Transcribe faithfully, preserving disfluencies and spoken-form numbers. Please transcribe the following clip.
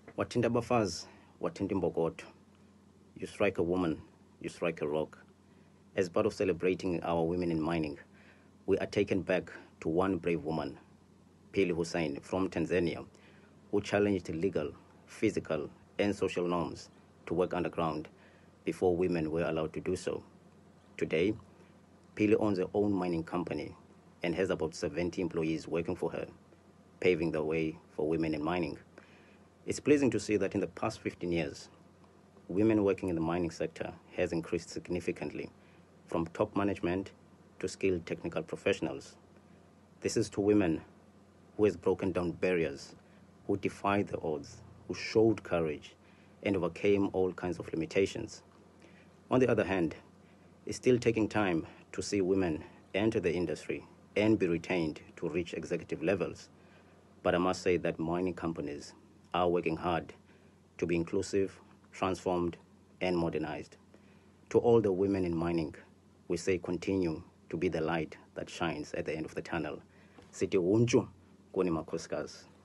Watinda Bafaz, Watindi Mbogoto. You strike a woman, you strike a rock. As part of celebrating our women in mining, we are taken back to one brave woman, Pili Hussein from Tanzania, who challenged legal, physical, and social norms to work underground before women were allowed to do so. Today, Pili owns her own mining company and has about seventy employees working for her, paving the way for women in mining. It's pleasing to see that in the past fifteen years, women working in the mining sector has increased significantly, from top management to skilled technical professionals. This is to women who has broken down barriers, who defied the odds, who showed courage, and overcame all kinds of limitations. On the other hand, it's still taking time to see women enter the industry and be retained to reach executive levels. But I must say that mining companies are working hard to be inclusive, transformed, and modernized. To all the women in mining, we say continue to be the light that shines at the end of the tunnel. Siti unju kuni makuskas.